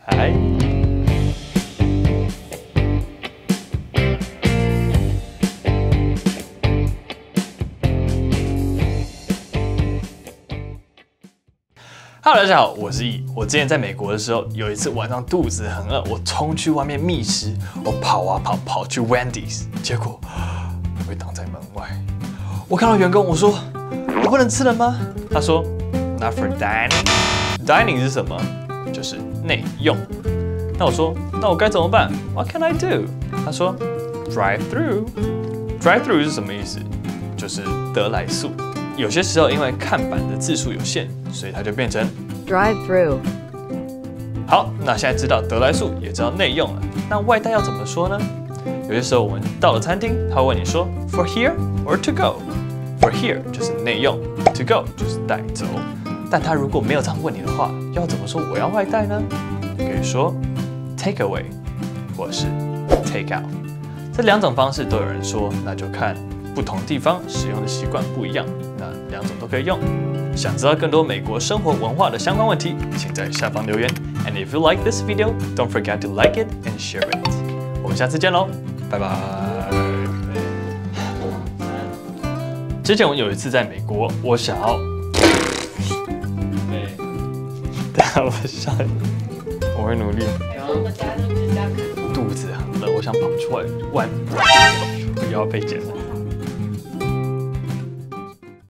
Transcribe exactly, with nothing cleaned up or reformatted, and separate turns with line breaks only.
嗨。Hello， 大家好，我是易。我之前在美国的时候，有一次晚上肚子很饿，我冲去外面觅食，我跑啊跑，跑去 Wendy's， 结果被挡在门外。我看到员工，我说：“我不能吃了吗？”他说 ：“Not for dining。”Dining 是什么？就是内用。那我说：“那我该怎么办 ？What can I do？” 他说 ：“Drive through。”Drive through 是什么意思？就是得来速。有些时候因为看板的字数有限，所以它就变成
drive through。
好，那现在知道得来速，也知道内用了。那外带要怎么说呢？有些时候我们到了餐厅，他会问你说 for here or to go。For here 就是内用 ，to go 就是带走。但他如果没有这样问你的话，要怎么说我要外带呢？可以说 take away 或是 take out。这两种方式都有人说，那就看不同地方使用的习惯不一样，那两种都可以用。想知道更多美国生活文化的相关问题，请在下方留言。And if you like this video, don't forget to like it and share it. 我们下次见喽，拜拜。之前我有一次在美国，我想要，对，等下我下，我会努力。肚子很饿，我想跑出来，外，我腰被剪了。